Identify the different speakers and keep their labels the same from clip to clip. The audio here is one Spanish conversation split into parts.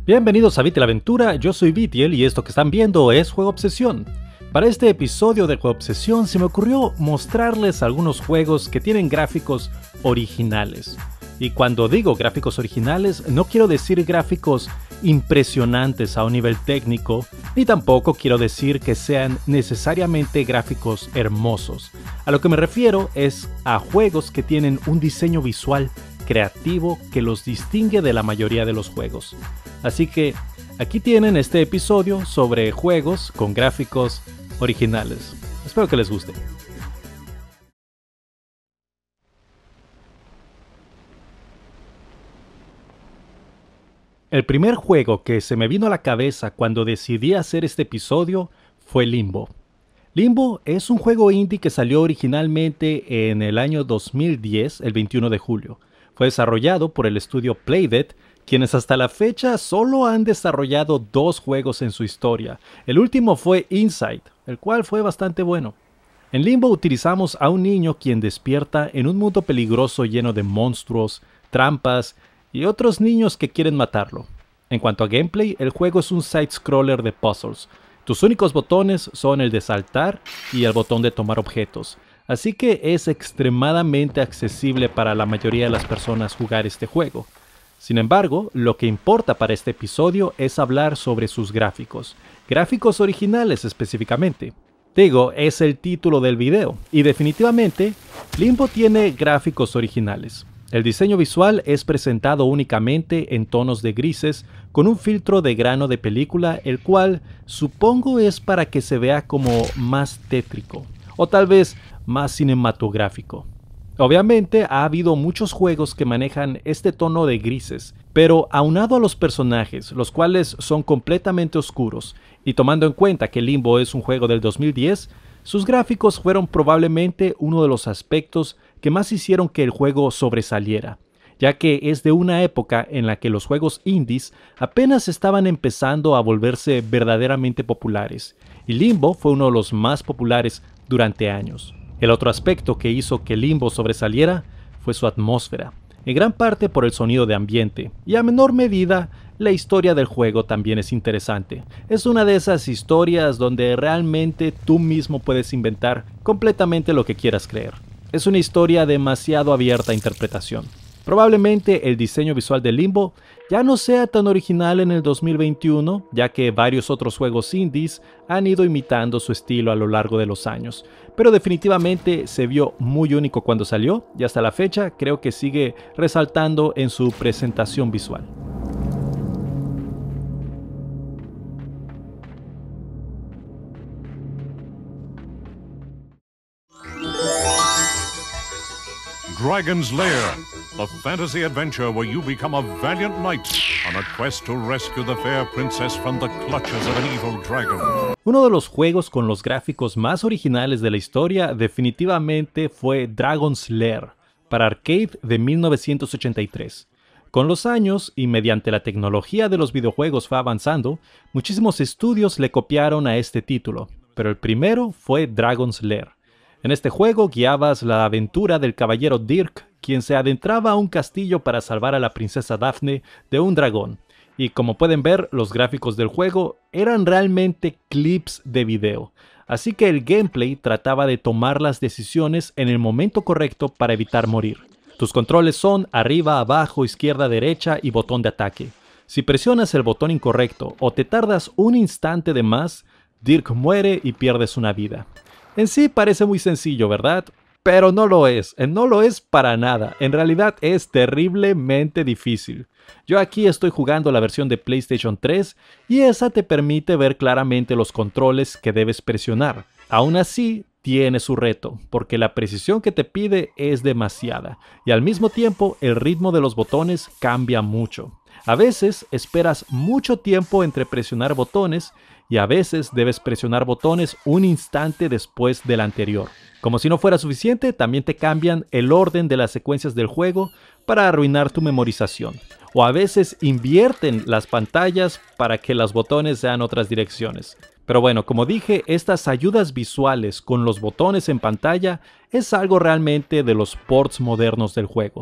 Speaker 1: Bienvenidos a Viti la Aventura, yo soy Vitiel y esto que están viendo es Juego Obsesión. Para este episodio de Juego Obsesión se me ocurrió mostrarles algunos juegos que tienen gráficos originales. Y cuando digo gráficos originales, no quiero decir gráficos impresionantes a un nivel técnico, ni tampoco quiero decir que sean necesariamente gráficos hermosos. A lo que me refiero es a juegos que tienen un diseño visual creativo que los distingue de la mayoría de los juegos. Así que aquí tienen este episodio sobre juegos con gráficos originales. Espero que les guste. El primer juego que se me vino a la cabeza cuando decidí hacer este episodio fue Limbo. Limbo es un juego indie que salió originalmente en el año 2010, el 21 de julio. Fue desarrollado por el estudio Playdead, quienes hasta la fecha solo han desarrollado 2 juegos en su historia. El último fue Inside, el cual fue bastante bueno. En Limbo utilizamos a un niño quien despierta en un mundo peligroso lleno de monstruos, trampas y otros niños que quieren matarlo. En cuanto a gameplay, el juego es un side-scroller de puzzles. Tus únicos botones son el de saltar y el botón de tomar objetos, así que es extremadamente accesible para la mayoría de las personas jugar este juego. Sin embargo, lo que importa para este episodio es hablar sobre sus gráficos originales específicamente. Digo, es el título del video, y definitivamente, Limbo tiene gráficos originales. El diseño visual es presentado únicamente en tonos de grises con un filtro de grano de película, el cual supongo es para que se vea como más tétrico, o tal vez más cinematográfico. Obviamente ha habido muchos juegos que manejan este tono de grises, pero aunado a los personajes, los cuales son completamente oscuros, y tomando en cuenta que Limbo es un juego del 2010, sus gráficos fueron probablemente uno de los aspectos que más hicieron que el juego sobresaliera, ya que es de una época en la que los juegos indies apenas estaban empezando a volverse verdaderamente populares, y Limbo fue uno de los más populares durante años. El otro aspecto que hizo que Limbo sobresaliera fue su atmósfera, en gran parte por el sonido de ambiente, y a menor medida, la historia del juego también es interesante. Es una de esas historias donde realmente tú mismo puedes inventar completamente lo que quieras creer. Es una historia demasiado abierta a interpretación. Probablemente el diseño visual de Limbo ya no sea tan original en el 2021, ya que varios otros juegos indies han ido imitando su estilo a lo largo de los años, pero definitivamente se vio muy único cuando salió y hasta la fecha creo que sigue resaltando en su presentación visual.
Speaker 2: Dragon's Lair, the fantasy adventure where you become a valiant knight on a quest to rescue the fair princess from the clutches of an evil dragon.
Speaker 1: Uno de los juegos con los gráficos más originales de la historia definitivamente fue Dragon's Lair, para arcade de 1983. Con los años y mediante la tecnología de los videojuegos fue avanzando, muchísimos estudios le copiaron a este título, pero el primero fue Dragon's Lair. En este juego guiabas la aventura del caballero Dirk, quien se adentraba a un castillo para salvar a la princesa Daphne de un dragón. Y como pueden ver, los gráficos del juego eran realmente clips de video. Así que el gameplay trataba de tomar las decisiones en el momento correcto para evitar morir. Tus controles son arriba, abajo, izquierda, derecha y botón de ataque. Si presionas el botón incorrecto o te tardas un instante de más, Dirk muere y pierdes una vida. En sí parece muy sencillo, ¿verdad? Pero no lo es para nada, en realidad es terriblemente difícil. Yo aquí estoy jugando la versión de PlayStation 3 y esa te permite ver claramente los controles que debes presionar. Aún así, tiene su reto, porque la precisión que te pide es demasiada, y al mismo tiempo el ritmo de los botones cambia mucho. A veces esperas mucho tiempo entre presionar botones, y a veces debes presionar botones un instante después del anterior. Como si no fuera suficiente, también te cambian el orden de las secuencias del juego para arruinar tu memorización. O a veces invierten las pantallas para que los botones sean otras direcciones. Pero bueno, como dije, estas ayudas visuales con los botones en pantalla es algo realmente de los ports modernos del juego.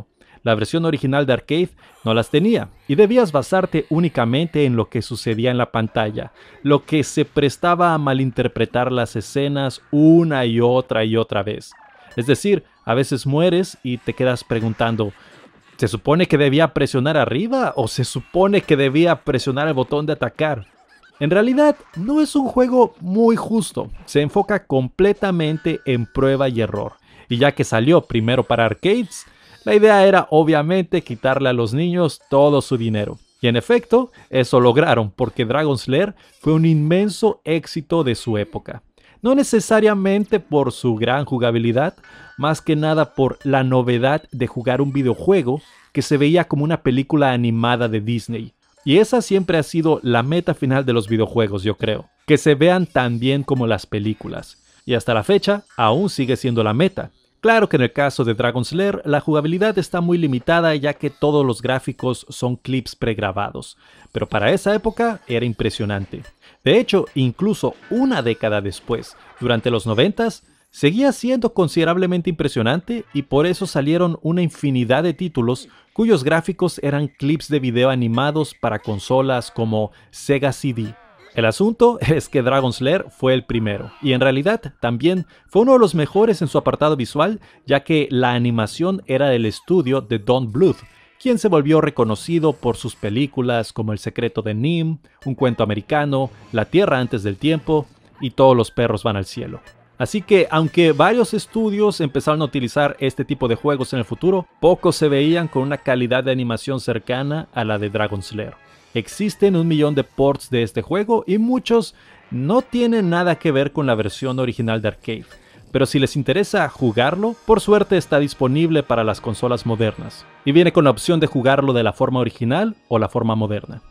Speaker 1: La versión original de arcade no las tenía y debías basarte únicamente en lo que sucedía en la pantalla, lo que se prestaba a malinterpretar las escenas una y otra vez. Es decir, a veces mueres y te quedas preguntando, ¿se supone que debía presionar arriba o se supone que debía presionar el botón de atacar? En realidad, no es un juego muy justo, se enfoca completamente en prueba y error. Y ya que salió primero para arcades, la idea era obviamente quitarle a los niños todo su dinero. Y en efecto, eso lograron porque Dragon's Lair fue un inmenso éxito de su época. No necesariamente por su gran jugabilidad, más que nada por la novedad de jugar un videojuego que se veía como una película animada de Disney. Y esa siempre ha sido la meta final de los videojuegos, yo creo. Que se vean tan bien como las películas. Y hasta la fecha, aún sigue siendo la meta. Claro que en el caso de Dragon's Lair, la jugabilidad está muy limitada ya que todos los gráficos son clips pregrabados. Pero para esa época era impresionante. De hecho, incluso una década después, durante los 90s, seguía siendo considerablemente impresionante y por eso salieron una infinidad de títulos cuyos gráficos eran clips de video animados para consolas como Sega CD. El asunto es que Dragon's Lair fue el primero, y en realidad también fue uno de los mejores en su apartado visual, ya que la animación era del estudio de Don Bluth, quien se volvió reconocido por sus películas como El secreto de NIMH, Un cuento americano, La Tierra antes del tiempo y Todos los perros van al cielo. Así que, aunque varios estudios empezaron a utilizar este tipo de juegos en el futuro, pocos se veían con una calidad de animación cercana a la de Dragon's Lair. Existen 1 millón de ports de este juego y muchos no tienen nada que ver con la versión original de arcade. Pero si les interesa jugarlo, por suerte está disponible para las consolas modernas. Y viene con la opción de jugarlo de la forma original o la forma moderna.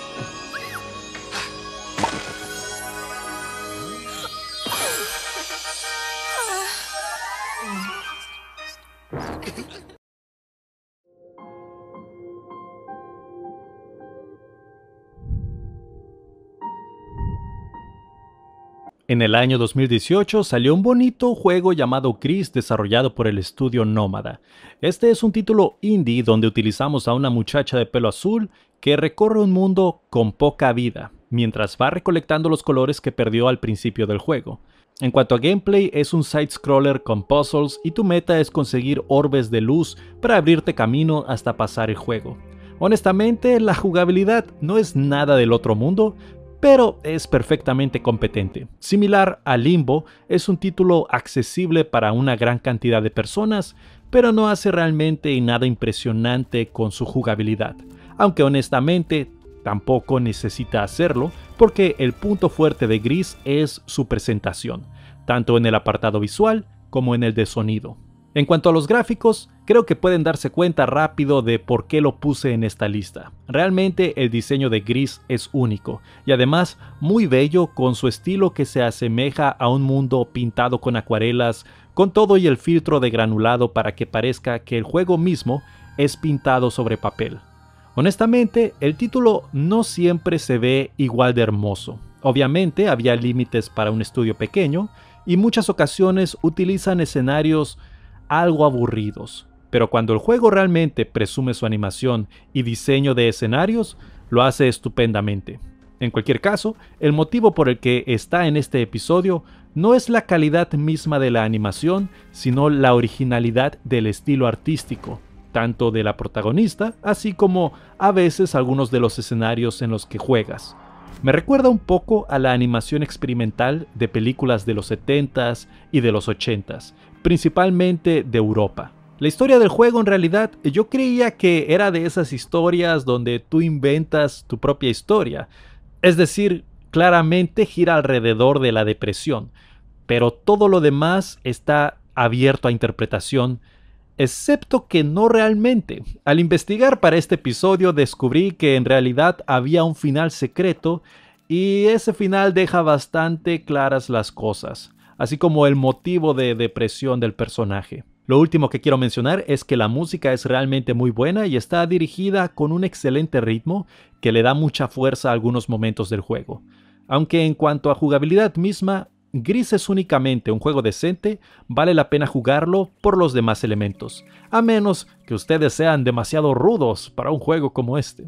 Speaker 1: En el año 2018 salió un bonito juego llamado Gris desarrollado por el estudio Nómada. Este es un título indie donde utilizamos a una muchacha de pelo azul que recorre un mundo con poca vida, mientras va recolectando los colores que perdió al principio del juego. En cuanto a gameplay, es un side-scroller con puzzles y tu meta es conseguir orbes de luz para abrirte camino hasta pasar el juego. Honestamente, la jugabilidad no es nada del otro mundo, pero es perfectamente competente. Similar a Limbo, es un título accesible para una gran cantidad de personas, pero no hace realmente nada impresionante con su jugabilidad, aunque honestamente tampoco necesita hacerlo, porque el punto fuerte de Gris es su presentación, tanto en el apartado visual como en el de sonido. En cuanto a los gráficos, creo que pueden darse cuenta rápido de por qué lo puse en esta lista. Realmente el diseño de Gris es único y además muy bello, con su estilo que se asemeja a un mundo pintado con acuarelas, con todo y el filtro de granulado para que parezca que el juego mismo es pintado sobre papel. Honestamente, el título no siempre se ve igual de hermoso. Obviamente había límites para un estudio pequeño y muchas ocasiones utilizan escenarios algo aburridos, pero cuando el juego realmente presume su animación y diseño de escenarios, lo hace estupendamente. En cualquier caso, el motivo por el que está en este episodio no es la calidad misma de la animación, sino la originalidad del estilo artístico, tanto de la protagonista, así como a veces algunos de los escenarios en los que juegas. Me recuerda un poco a la animación experimental de películas de los 70s y de los 80s, principalmente de Europa. La historia del juego, en realidad, yo creía que era de esas historias donde tú inventas tu propia historia. Es decir, claramente gira alrededor de la depresión, pero todo lo demás está abierto a interpretación, excepto que no realmente. Al investigar para este episodio descubrí que en realidad había un final secreto y ese final deja bastante claras las cosas, así como el motivo de depresión del personaje. Lo último que quiero mencionar es que la música es realmente muy buena y está dirigida con un excelente ritmo que le da mucha fuerza a algunos momentos del juego. Aunque en cuanto a jugabilidad misma, Gris es únicamente un juego decente, vale la pena jugarlo por los demás elementos, a menos que ustedes sean demasiado rudos para un juego como este.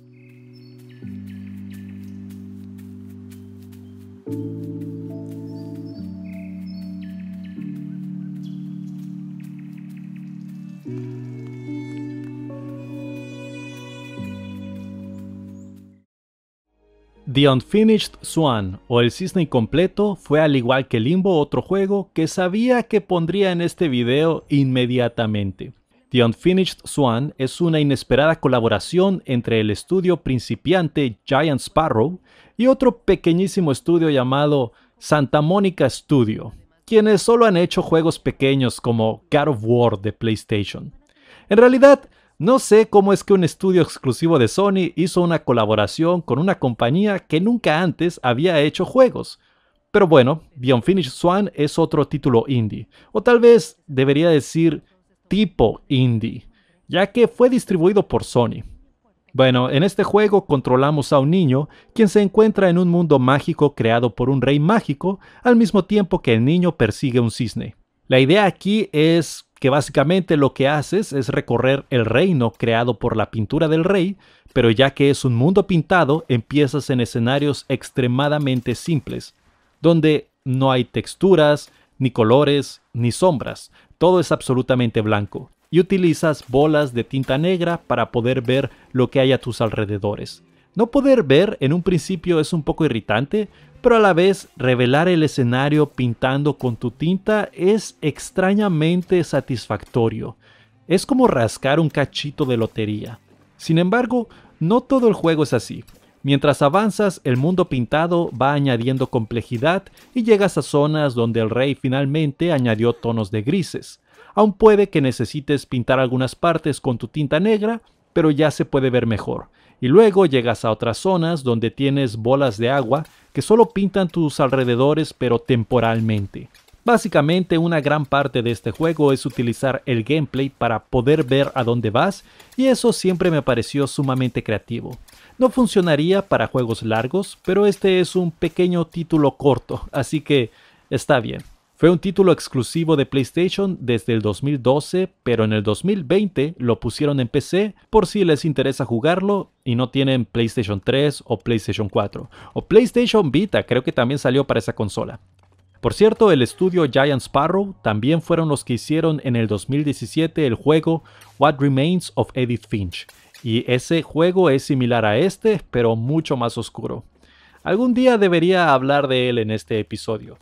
Speaker 1: The Unfinished Swan, o El Cisne Incompleto, fue al igual que Limbo otro juego que sabía que pondría en este video inmediatamente. The Unfinished Swan es una inesperada colaboración entre el estudio principiante Giant Sparrow y otro pequeñísimo estudio llamado Santa Monica Studio, quienes solo han hecho juegos pequeños como God of War de PlayStation. En realidad, no sé cómo es que un estudio exclusivo de Sony hizo una colaboración con una compañía que nunca antes había hecho juegos. Pero bueno, The Unfinished Swan es otro título indie, o tal vez debería decir tipo indie, ya que fue distribuido por Sony. Bueno, en este juego controlamos a un niño quien se encuentra en un mundo mágico creado por un rey mágico, al mismo tiempo que el niño persigue un cisne. La idea aquí es que básicamente lo que haces es recorrer el reino creado por la pintura del rey, pero ya que es un mundo pintado, empiezas en escenarios extremadamente simples, donde no hay texturas, ni colores, ni sombras, todo es absolutamente blanco, y utilizas bolas de tinta negra para poder ver lo que hay a tus alrededores. No poder ver en un principio es un poco irritante, pero a la vez revelar el escenario pintando con tu tinta es extrañamente satisfactorio. Es como rascar un cachito de lotería. Sin embargo, no todo el juego es así. Mientras avanzas, el mundo pintado va añadiendo complejidad y llegas a zonas donde el rey finalmente añadió tonos de grises. Aún puede que necesites pintar algunas partes con tu tinta negra, pero ya se puede ver mejor. Y luego llegas a otras zonas donde tienes bolas de agua que solo pintan tus alrededores pero temporalmente. Básicamente una gran parte de este juego es utilizar el gameplay para poder ver a dónde vas, y eso siempre me pareció sumamente creativo. No funcionaría para juegos largos, pero este es un pequeño título corto, así que está bien. Fue un título exclusivo de PlayStation desde el 2012, pero en el 2020 lo pusieron en PC por si les interesa jugarlo y no tienen PlayStation 3 o PlayStation 4. O PlayStation Vita, creo que también salió para esa consola. Por cierto, el estudio Giant Sparrow también fueron los que hicieron en el 2017 el juego What Remains of Edith Finch. Y ese juego es similar a este, pero mucho más oscuro. Algún día debería hablar de él en este episodio.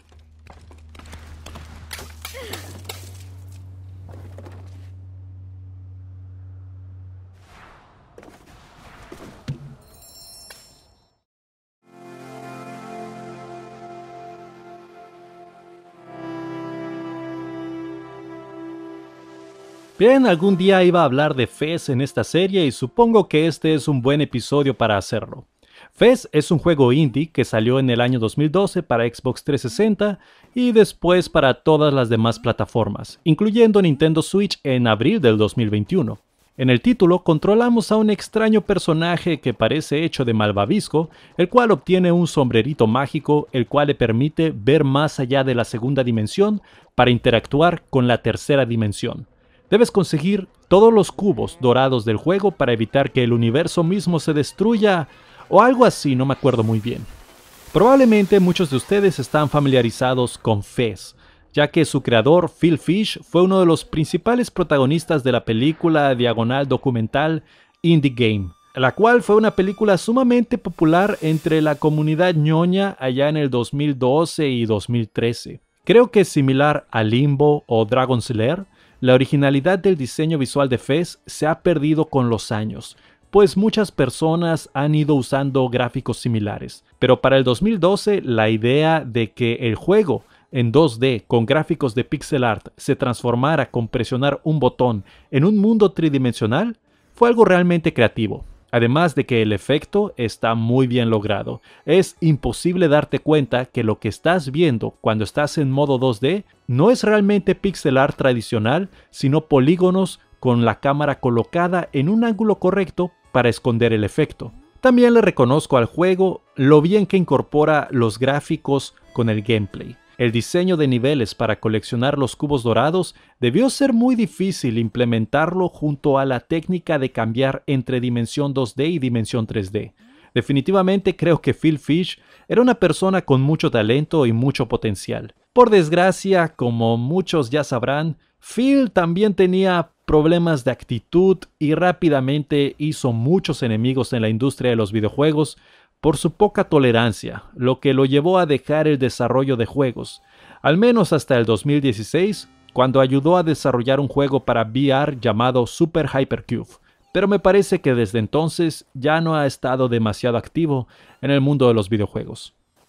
Speaker 1: Bien, algún día iba a hablar de Fez en esta serie y supongo que este es un buen episodio para hacerlo. Fez es un juego indie que salió en el año 2012 para Xbox 360 y después para todas las demás plataformas, incluyendo Nintendo Switch en abril del 2021. En el título controlamos a un extraño personaje que parece hecho de malvavisco, el cual obtiene un sombrerito mágico, el cual le permite ver más allá de la segunda dimensión para interactuar con la tercera dimensión. Debes conseguir todos los cubos dorados del juego para evitar que el universo mismo se destruya o algo así, no me acuerdo muy bien. Probablemente muchos de ustedes están familiarizados con Fez, ya que su creador, Phil Fish, fue uno de los principales protagonistas de la película diagonal documental Indie Game, la cual fue una película sumamente popular entre la comunidad ñoña allá en el 2012 y 2013. Creo que es similar a Limbo o Dragon's Lair. La originalidad del diseño visual de Fez se ha perdido con los años, pues muchas personas han ido usando gráficos similares. Pero para el 2012, la idea de que el juego en 2D con gráficos de pixel art se transformara con presionar un botón en un mundo tridimensional fue algo realmente creativo. Además de que el efecto está muy bien logrado. Es imposible darte cuenta que lo que estás viendo cuando estás en modo 2D no es realmente pixel art tradicional, sino polígonos con la cámara colocada en un ángulo correcto para esconder el efecto. También le reconozco al juego lo bien que incorpora los gráficos con el gameplay. El diseño de niveles para coleccionar los cubos dorados debió ser muy difícil implementarlo junto a la técnica de cambiar entre dimensión 2D y dimensión 3D. Definitivamente creo que Phil Fish era una persona con mucho talento y mucho potencial. Por desgracia, como muchos ya sabrán, Phil también tenía problemas de actitud y rápidamente hizo muchos enemigos en la industria de los videojuegos por su poca tolerancia, lo que lo llevó a dejar el desarrollo de juegos, al menos hasta el 2016, cuando ayudó a desarrollar un juego para VR llamado Super Hypercube, pero me parece que desde entonces ya no ha estado demasiado activo en el mundo de los videojuegos.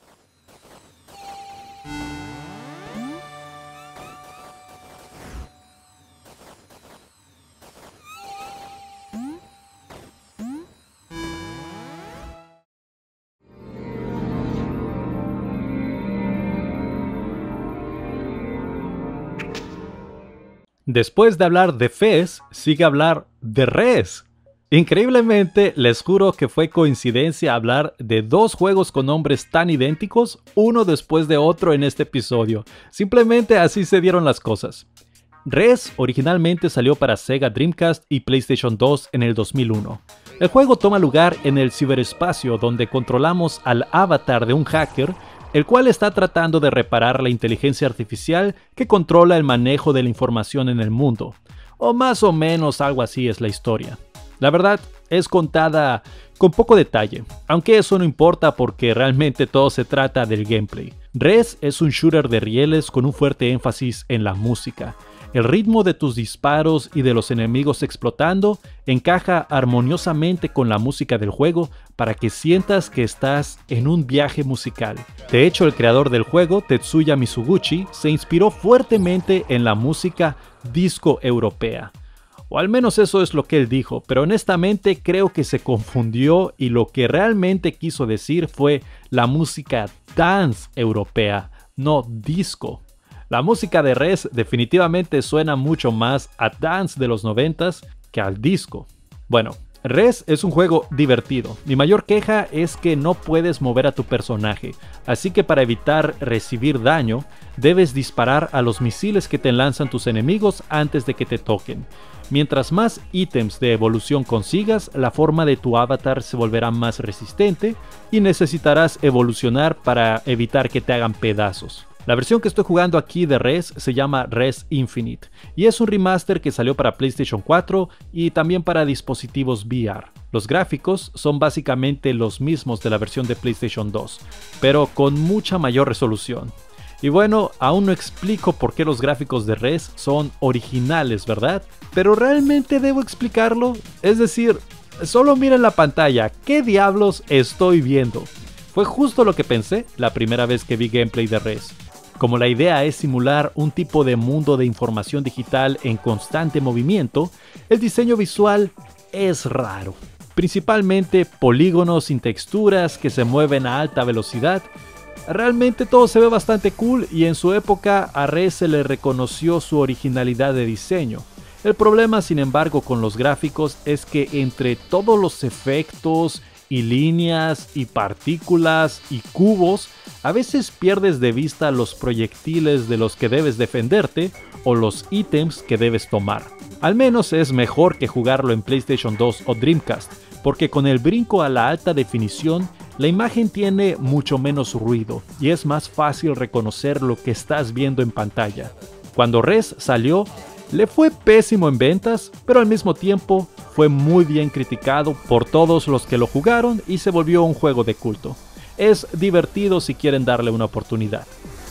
Speaker 1: Después de hablar de Fez, sigue hablar de Rez. Increíblemente, les juro que fue coincidencia hablar de dos juegos con nombres tan idénticos, uno después de otro en este episodio. Simplemente así se dieron las cosas. Rez originalmente salió para Sega Dreamcast y PlayStation 2 en el 2001. El juego toma lugar en el ciberespacio donde controlamos al avatar de un hacker, el cual está tratando de reparar la inteligencia artificial que controla el manejo de la información en el mundo. O más o menos algo así es la historia. La verdad, es contada con poco detalle, aunque eso no importa porque realmente todo se trata del gameplay. Rez es un shooter de rieles con un fuerte énfasis en la música. El ritmo de tus disparos y de los enemigos explotando encaja armoniosamente con la música del juego para que sientas que estás en un viaje musical. De hecho, el creador del juego, Tetsuya Mizuguchi, se inspiró fuertemente en la música disco europea. O al menos eso es lo que él dijo, pero honestamente creo que se confundió y lo que realmente quiso decir fue la música dance europea, no disco. La música de Rez definitivamente suena mucho más a dance de los 90s que al disco. Bueno, Rez es un juego divertido. Mi mayor queja es que no puedes mover a tu personaje, así que para evitar recibir daño, debes disparar a los misiles que te lanzan tus enemigos antes de que te toquen. Mientras más ítems de evolución consigas, la forma de tu avatar se volverá más resistente y necesitarás evolucionar para evitar que te hagan pedazos. La versión que estoy jugando aquí de Rez se llama Rez Infinite y es un remaster que salió para PlayStation 4 y también para dispositivos VR. Los gráficos son básicamente los mismos de la versión de PlayStation 2, pero con mucha mayor resolución. Y bueno, aún no explico por qué los gráficos de Rez son originales, ¿verdad? Pero realmente debo explicarlo, es decir, solo miren la pantalla, ¿qué diablos estoy viendo? Fue justo lo que pensé la primera vez que vi gameplay de Rez. Como la idea es simular un tipo de mundo de información digital en constante movimiento, el diseño visual es raro. Principalmente polígonos sin texturas que se mueven a alta velocidad. Realmente todo se ve bastante cool y en su época a Rez se le reconoció su originalidad de diseño. El problema, sin embargo, con los gráficos es que entre todos los efectos y líneas y partículas y cubos, a veces pierdes de vista los proyectiles de los que debes defenderte o los ítems que debes tomar. Al menos es mejor que jugarlo en PlayStation 2 o Dreamcast, porque con el brinco a la alta definición, la imagen tiene mucho menos ruido y es más fácil reconocer lo que estás viendo en pantalla. Cuando Rez salió, le fue pésimo en ventas, pero al mismo tiempo fue muy bien criticado por todos los que lo jugaron y se volvió un juego de culto. Es divertido si quieren darle una oportunidad.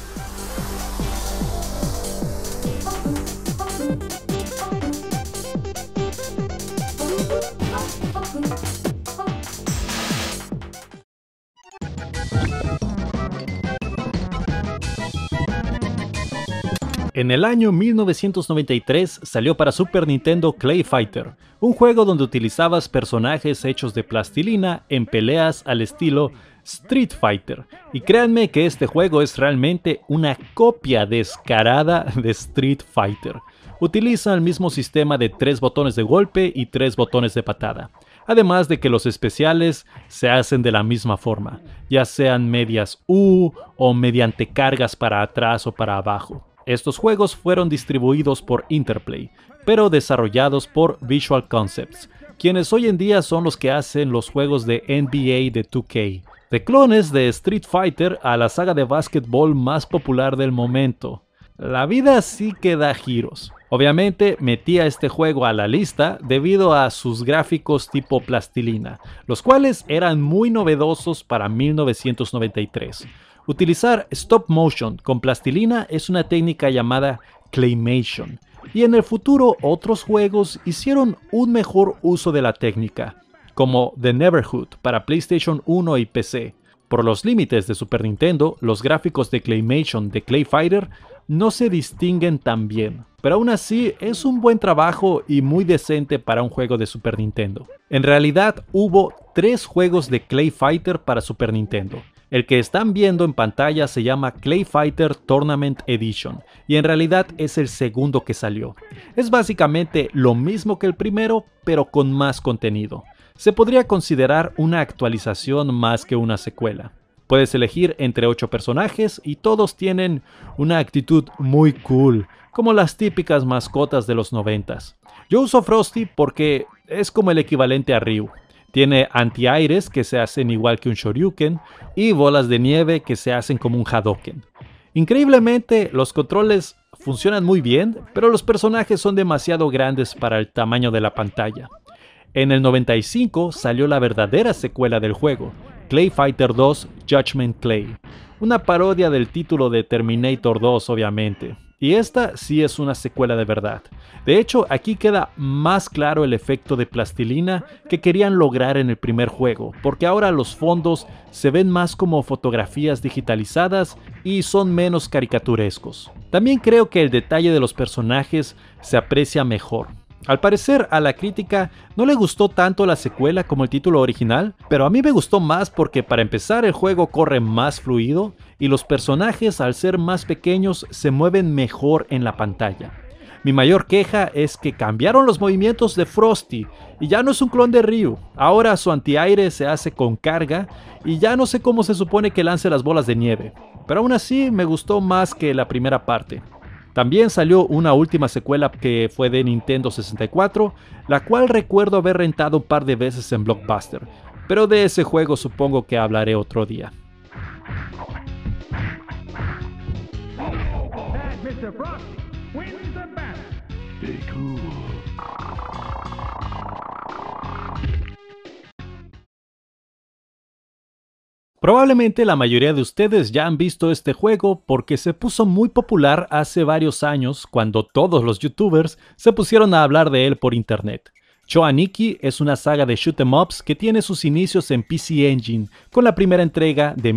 Speaker 1: En el año 1993 salió para Super Nintendo Clay Fighter, un juego donde utilizabas personajes hechos de plastilina en peleas al estilo Street Fighter. Y créanme que este juego es realmente una copia descarada de Street Fighter. Utiliza el mismo sistema de 3 botones de golpe y 3 botones de patada. además de que los especiales se hacen de la misma forma, ya sean medias U o mediante cargas para atrás o para abajo. Estos juegos fueron distribuidos por Interplay, pero desarrollados por Visual Concepts, quienes hoy en día son los que hacen los juegos de NBA de 2K. De clones de Street Fighter a la saga de básquetbol más popular del momento. La vida sí que da giros. Obviamente metí a este juego a la lista debido a sus gráficos tipo plastilina, los cuales eran muy novedosos para 1993. Utilizar stop motion con plastilina es una técnica llamada claymation, y en el futuro otros juegos hicieron un mejor uso de la técnica, como The Neverhood para PlayStation 1 y PC. Por los límites de Super Nintendo, los gráficos de claymation de Clay Fighter no se distinguen tan bien, pero aún así es un buen trabajo y muy decente para un juego de Super Nintendo. En realidad hubo 3 juegos de Clay Fighter para Super Nintendo. El que están viendo en pantalla se llama Clay Fighter Tournament Edition y en realidad es el segundo que salió. Es básicamente lo mismo que el primero, pero con más contenido. Se podría considerar una actualización más que una secuela. Puedes elegir entre 8 personajes y todos tienen una actitud muy cool, como las típicas mascotas de los 90s. Yo uso Frosty porque es como el equivalente a Ryu. Tiene antiaires que se hacen igual que un Shoryuken y bolas de nieve que se hacen como un Hadoken. Increíblemente, los controles funcionan muy bien, pero los personajes son demasiado grandes para el tamaño de la pantalla. En el 95 salió la verdadera secuela del juego, Clay Fighter 2 Judgment Clay, una parodia del título de Terminator 2 obviamente. Y esta sí es una secuela de verdad. De hecho, aquí queda más claro el efecto de plastilina que querían lograr en el primer juego, porque ahora los fondos se ven más como fotografías digitalizadas y son menos caricaturescos. También creo que el detalle de los personajes se aprecia mejor. Al parecer a la crítica no le gustó tanto la secuela como el título original, pero a mí me gustó más porque para empezar el juego corre más fluido y los personajes al ser más pequeños se mueven mejor en la pantalla. Mi mayor queja es que cambiaron los movimientos de Frosty y ya no es un clon de Ryu, ahora su antiaire se hace con carga y ya no sé cómo se supone que lance las bolas de nieve, pero aún así me gustó más que la primera parte. También salió una última secuela que fue de Nintendo 64, la cual recuerdo haber rentado un par de veces en Blockbuster, pero de ese juego supongo que hablaré otro día. Probablemente la mayoría de ustedes ya han visto este juego porque se puso muy popular hace varios años cuando todos los youtubers se pusieron a hablar de él por internet. Cho Aniki es una saga de shoot 'em ups que tiene sus inicios en PC Engine con la primera entrega de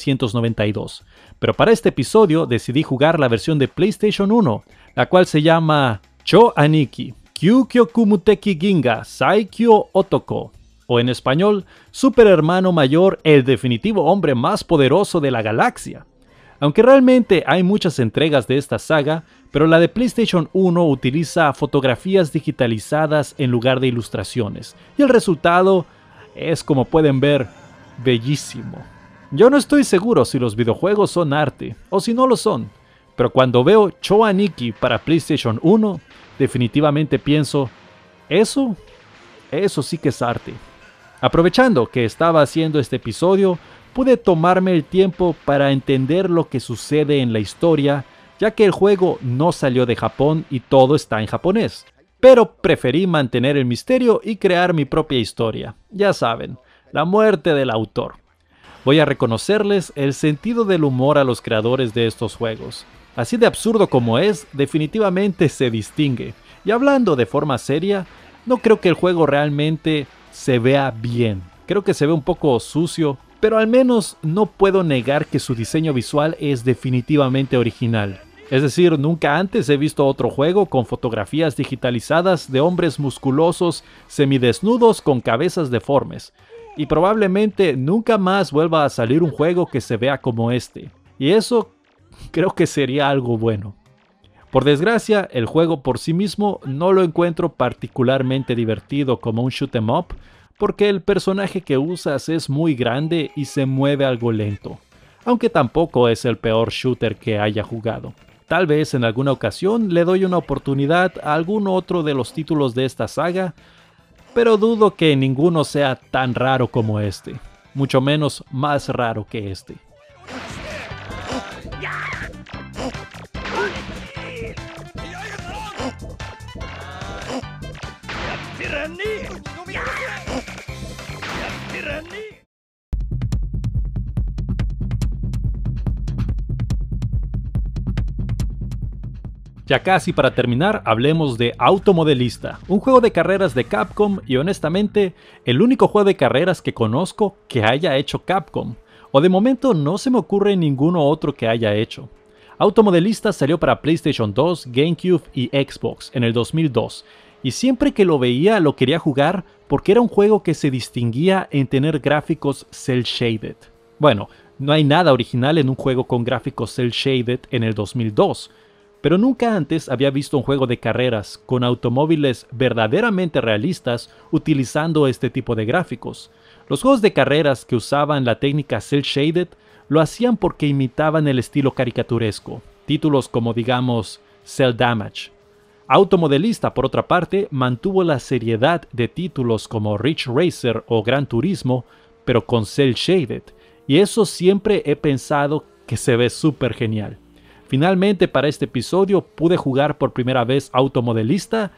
Speaker 1: 1992, pero para este episodio decidí jugar la versión de PlayStation 1, la cual se llama Cho Aniki Kyukyoku Muteki Ginga Saikyo Otoko, o en español, Super Hermano Mayor, el definitivo hombre más poderoso de la galaxia. Aunque realmente hay muchas entregas de esta saga, pero la de PlayStation 1 utiliza fotografías digitalizadas en lugar de ilustraciones, y el resultado es, como pueden ver, bellísimo. Yo no estoy seguro si los videojuegos son arte, o si no lo son, pero cuando veo Cho Aniki para PlayStation 1, definitivamente pienso, eso sí que es arte. Aprovechando que estaba haciendo este episodio, pude tomarme el tiempo para entender lo que sucede en la historia, ya que el juego no salió de Japón y todo está en japonés. Pero preferí mantener el misterio y crear mi propia historia. Ya saben, la muerte del autor. Voy a reconocerles el sentido del humor a los creadores de estos juegos. Así de absurdo como es, definitivamente se distingue. Y hablando de forma seria, no creo que el juego realmente se vea bien. Creo que se ve un poco sucio, pero al menos no puedo negar que su diseño visual es definitivamente original. Es decir, nunca antes he visto otro juego con fotografías digitalizadas de hombres musculosos semidesnudos con cabezas deformes. Y probablemente nunca más vuelva a salir un juego que se vea como este. Y eso creo que sería algo bueno. Por desgracia, el juego por sí mismo no lo encuentro particularmente divertido como un shoot 'em up, porque el personaje que usas es muy grande y se mueve algo lento, aunque tampoco es el peor shooter que haya jugado. Tal vez en alguna ocasión le doy una oportunidad a algún otro de los títulos de esta saga, pero dudo que ninguno sea tan raro como este, mucho menos más raro que este. Ya casi para terminar, hablemos de Automodelista, un juego de carreras de Capcom y honestamente, el único juego de carreras que conozco que haya hecho Capcom, o de momento no se me ocurre ninguno otro que haya hecho. Automodelista salió para PlayStation 2, GameCube y Xbox en el 2002, y siempre que lo veía lo quería jugar porque era un juego que se distinguía en tener gráficos cel shaded. Bueno, no hay nada original en un juego con gráficos cel shaded en el 2002, pero nunca antes había visto un juego de carreras con automóviles verdaderamente realistas utilizando este tipo de gráficos. Los juegos de carreras que usaban la técnica cel shaded lo hacían porque imitaban el estilo caricaturesco, títulos como digamos Cell Damage. Automodelista, por otra parte, mantuvo la seriedad de títulos como Ridge Racer o Gran Turismo, pero con cel shaded, y eso siempre he pensado que se ve súper genial. Finalmente para este episodio pude jugar por primera vez Automodelista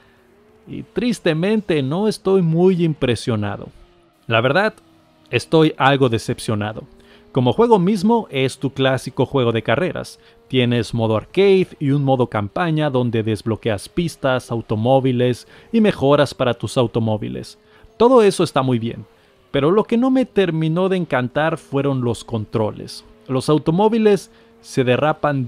Speaker 1: y tristemente no estoy muy impresionado. La verdad, estoy algo decepcionado. Como juego mismo es tu clásico juego de carreras. Tienes modo arcade y un modo campaña donde desbloqueas pistas, automóviles y mejoras para tus automóviles. Todo eso está muy bien, pero lo que no me terminó de encantar fueron los controles. Los automóviles se derrapan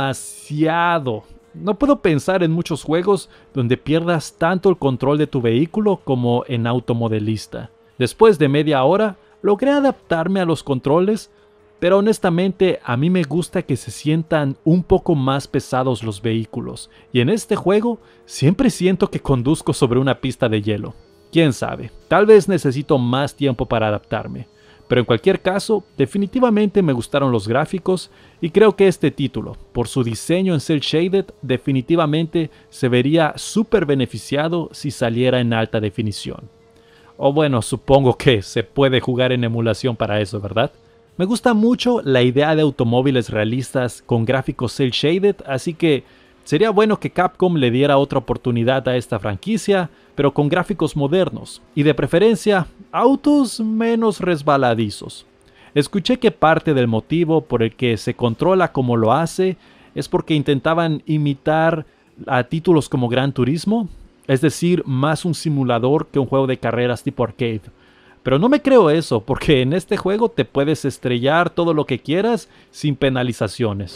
Speaker 1: demasiado. No puedo pensar en muchos juegos donde pierdas tanto el control de tu vehículo como en Automodelista. Después de media hora, logré adaptarme a los controles, pero honestamente a mí me gusta que se sientan un poco más pesados los vehículos, y en este juego siempre siento que conduzco sobre una pista de hielo. Quién sabe, tal vez necesito más tiempo para adaptarme. Pero en cualquier caso, definitivamente me gustaron los gráficos y creo que este título, por su diseño en cel shaded, definitivamente se vería súper beneficiado si saliera en alta definición. O bueno, supongo que se puede jugar en emulación para eso, ¿verdad? Me gusta mucho la idea de automóviles realistas con gráficos cel shaded, así que sería bueno que Capcom le diera otra oportunidad a esta franquicia, pero con gráficos modernos, y de preferencia, autos menos resbaladizos. Escuché que parte del motivo por el que se controla como lo hace es porque intentaban imitar a títulos como Gran Turismo, es decir, más un simulador que un juego de carreras tipo arcade. Pero no me creo eso, porque en este juego te puedes estrellar todo lo que quieras sin penalizaciones.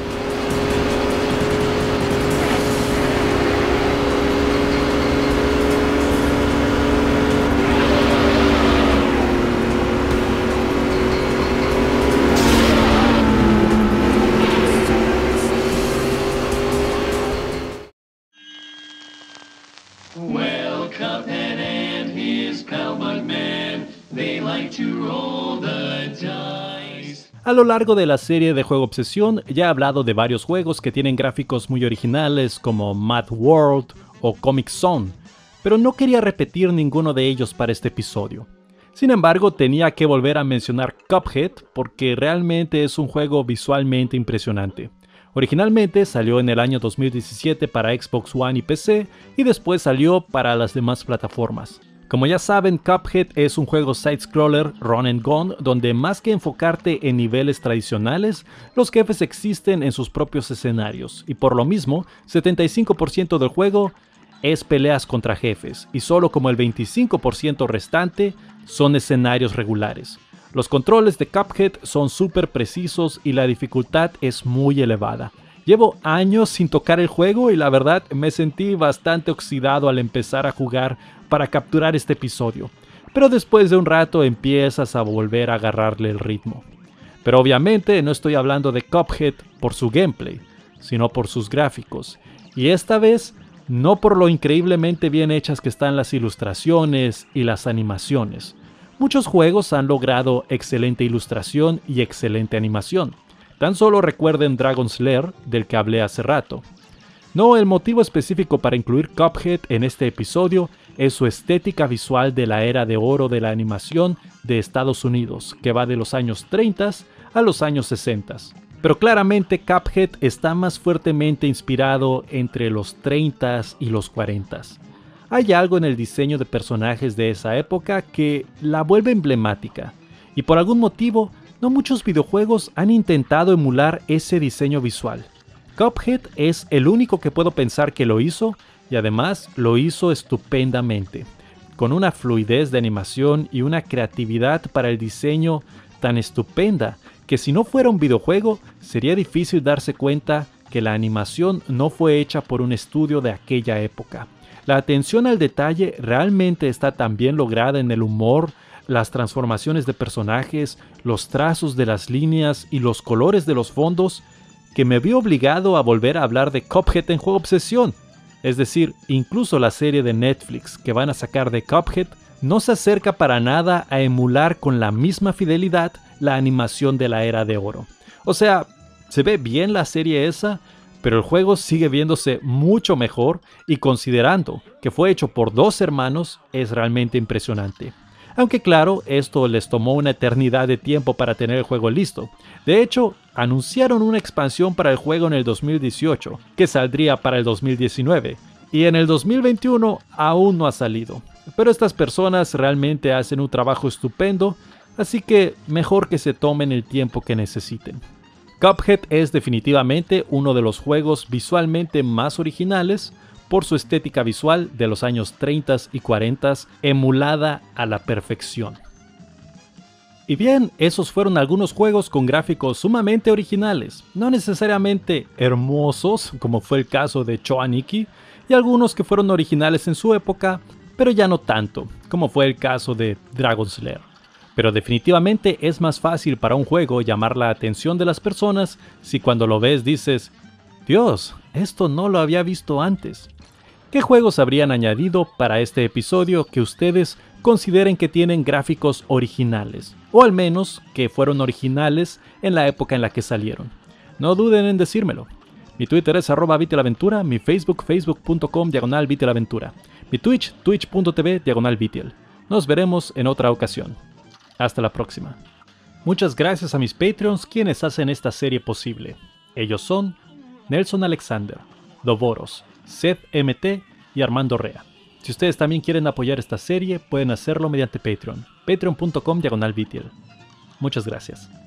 Speaker 3: Well, Cuphead and his pal Bugman, they like to roll the dice.
Speaker 1: A lo largo de la serie de Juego Obsesión ya he hablado de varios juegos que tienen gráficos muy originales como Mad World o Comic Zone, pero no quería repetir ninguno de ellos para este episodio. Sin embargo, tenía que volver a mencionar Cuphead porque realmente es un juego visualmente impresionante. Originalmente salió en el año 2017 para Xbox One y PC y después salió para las demás plataformas. Como ya saben, Cuphead es un juego side-scroller run and gun donde más que enfocarte en niveles tradicionales, los jefes existen en sus propios escenarios y por lo mismo, 75% del juego es peleas contra jefes y solo como el 25% restante son escenarios regulares. Los controles de Cuphead son súper precisos y la dificultad es muy elevada. Llevo años sin tocar el juego y la verdad me sentí bastante oxidado al empezar a jugar para capturar este episodio, pero después de un rato empiezas a volver a agarrarle el ritmo. Pero obviamente no estoy hablando de Cuphead por su gameplay, sino por sus gráficos, y esta vez no por lo increíblemente bien hechas que están las ilustraciones y las animaciones. Muchos juegos han logrado excelente ilustración y excelente animación. Tan solo recuerden Dragon's Lair, del que hablé hace rato. No, el motivo específico para incluir Cuphead en este episodio es su estética visual de la era de oro de la animación de Estados Unidos, que va de los años 30 a los años 60. Pero claramente Cuphead está más fuertemente inspirado entre los 30 y los 40. Hay algo en el diseño de personajes de esa época que la vuelve emblemática, y por algún motivo no muchos videojuegos han intentado emular ese diseño visual. Cuphead es el único que puedo pensar que lo hizo, y además lo hizo estupendamente, con una fluidez de animación y una creatividad para el diseño tan estupenda que si no fuera un videojuego sería difícil darse cuenta que la animación no fue hecha por un estudio de aquella época. La atención al detalle realmente está tan bien lograda en el humor, las transformaciones de personajes, los trazos de las líneas y los colores de los fondos, que me vi obligado a volver a hablar de Cuphead en Juego Obsesión. Es decir, incluso la serie de Netflix que van a sacar de Cuphead no se acerca para nada a emular con la misma fidelidad la animación de la era de oro. O sea, se ve bien la serie esa, pero el juego sigue viéndose mucho mejor y considerando que fue hecho por dos hermanos es realmente impresionante. Aunque claro, esto les tomó una eternidad de tiempo para tener el juego listo. De hecho, anunciaron una expansión para el juego en el 2018, que saldría para el 2019, y en el 2021 aún no ha salido. Pero estas personas realmente hacen un trabajo estupendo, así que mejor que se tomen el tiempo que necesiten. Cuphead es definitivamente uno de los juegos visualmente más originales, por su estética visual de los años 30 y 40 emulada a la perfección. Y bien, esos fueron algunos juegos con gráficos sumamente originales, no necesariamente hermosos como fue el caso de Cho Aniki, y algunos que fueron originales en su época, pero ya no tanto, como fue el caso de Dragon's Lair. Pero definitivamente es más fácil para un juego llamar la atención de las personas si cuando lo ves dices, Dios, esto no lo había visto antes. ¿Qué juegos habrían añadido para este episodio que ustedes consideren que tienen gráficos originales? O al menos que fueron originales en la época en la que salieron. No duden en decírmelo. Mi Twitter es @vitielaventura, mi Facebook facebook.com/vitielaventura, mi Twitch twitch.tv/vitiel. Nos veremos en otra ocasión. Hasta la próxima. Muchas gracias a mis Patreons quienes hacen esta serie posible. Ellos son Nelson Alexander, Doboros, Seth MT y Armando Rea. Si ustedes también quieren apoyar esta serie, pueden hacerlo mediante Patreon, patreon.com/vitiel. Muchas gracias.